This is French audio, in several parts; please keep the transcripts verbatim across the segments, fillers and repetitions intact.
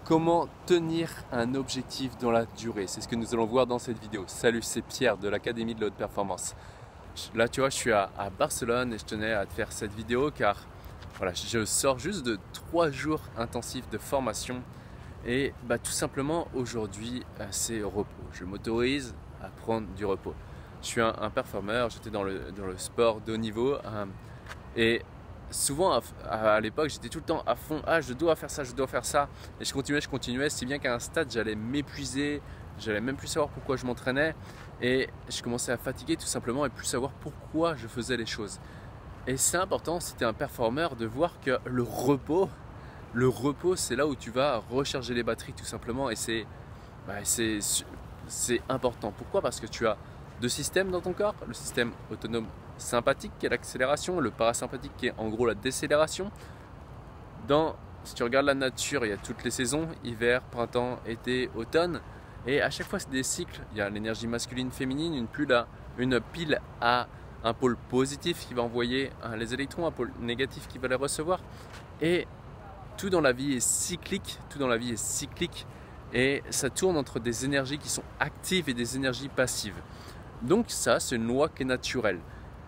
Comment tenir un objectif dans la durée? C'est ce que nous allons voir dans cette vidéo. Salut, c'est Pierre de l'Académie de la Haute Performance. Là, tu vois, je suis à, à Barcelone et je tenais à te faire cette vidéo car voilà, je sors juste de trois jours intensifs de formation et bah, tout simplement aujourd'hui, c'est repos. Je m'autorise à prendre du repos. Je suis un, un performeur, j'étais dans le, dans le sport de haut niveau euh, et souvent à, à, à l'époque j'étais tout le temps à fond, ah je dois faire ça, je dois faire ça et je continuais, je continuais, si bien qu'à un stade j'allais m'épuiser, j'allais même plus savoir pourquoi je m'entraînais et je commençais à fatiguer tout simplement et plus savoir pourquoi je faisais les choses. Et c'est important si tu es un performeur de voir que le repos, le repos c'est là où tu vas recharger les batteries tout simplement et c'est bah, c'est c'est important. Pourquoi? Parce que tu as deux systèmes dans ton corps, le système autonome sympathique qui est l'accélération, le parasympathique qui est en gros la décélération. Dans, si tu regardes la nature, il y a toutes les saisons, hiver, printemps, été, automne, et à chaque fois c'est des cycles. Il y a l'énergie masculine, féminine, une pile à, une pile à un pôle positif qui va envoyer les électrons, un pôle négatif qui va les recevoir, et tout dans la vie est cyclique, tout dans la vie est cyclique, et ça tourne entre des énergies qui sont actives et des énergies passives. Donc ça, c'est une loi qui est naturelle.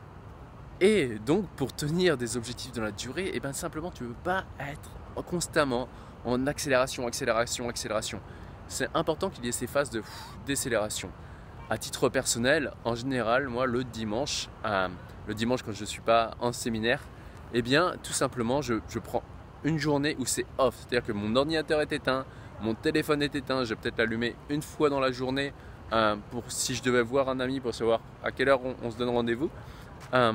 Et donc pour tenir des objectifs dans la durée, et bien simplement tu ne peux pas être constamment en accélération, accélération, accélération. C'est important qu'il y ait ces phases de décélération. À titre personnel, en général, moi le dimanche, euh, le dimanche quand je ne suis pas en séminaire, et bien tout simplement je, je prends une journée où c'est off. C'est-à-dire que mon ordinateur est éteint, mon téléphone est éteint, je vais peut-être l'allumer une fois dans la journée euh, pour si je devais voir un ami pour savoir à quelle heure on, on se donne rendez-vous. Euh,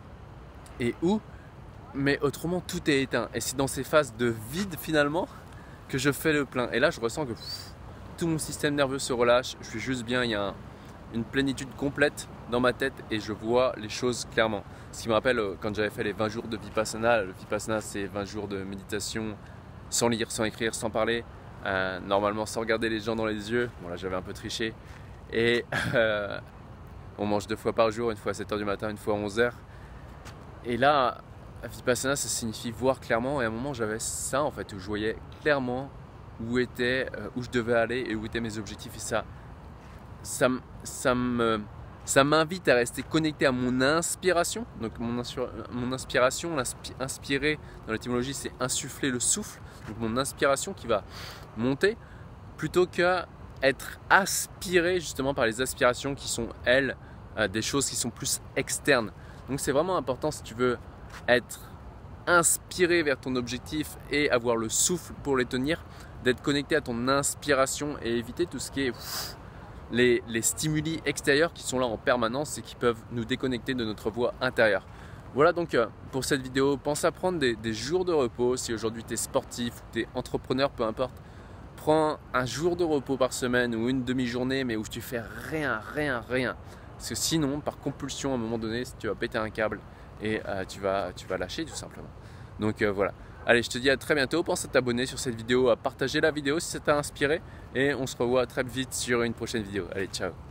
et où, mais autrement tout est éteint et c'est dans ces phases de vide finalement que je fais le plein et là je ressens que pff, tout mon système nerveux se relâche, je suis juste bien, il y a un, une plénitude complète dans ma tête et je vois les choses clairement. Ce qui me rappelle quand j'avais fait les vingt jours de Vipassana. Le Vipassana c'est vingt jours de méditation sans lire, sans écrire, sans parler, euh, normalement sans regarder les gens dans les yeux. Bon là j'avais un peu triché et euh, on mange deux fois par jour, une fois à sept heures du matin, une fois à onze heures. Et là, Vipassana, ça signifie voir clairement. Et à un moment, j'avais ça en fait, où je voyais clairement où était, euh, où je devais aller et où étaient mes objectifs. Et ça, ça, ça me, ça m'invite à rester connecté à mon inspiration. Donc mon, mon inspiration, inspirer dans l'étymologie, c'est insuffler le souffle. Donc mon inspiration qui va monter, plutôt qu'à être aspiré justement par les aspirations qui sont elles euh, des choses qui sont plus externes. Donc c'est vraiment important si tu veux être inspiré vers ton objectif et avoir le souffle pour les tenir, d'être connecté à ton inspiration et éviter tout ce qui est pff, les, les stimuli extérieurs qui sont là en permanence et qui peuvent nous déconnecter de notre voix intérieure. Voilà donc euh, pour cette vidéo, pense à prendre des, des jours de repos. Si aujourd'hui tu es sportif ou tu es entrepreneur, peu importe, prends un jour de repos par semaine ou une demi-journée mais où tu fais rien, rien, rien. Parce que sinon, par compulsion, à un moment donné, tu vas péter un câble et euh, tu, vas, tu vas lâcher tout simplement. Donc euh, voilà. Allez, je te dis à très bientôt. Pense à t'abonner sur cette vidéo, à partager la vidéo si ça t'a inspiré. Et on se revoit très vite sur une prochaine vidéo. Allez, ciao.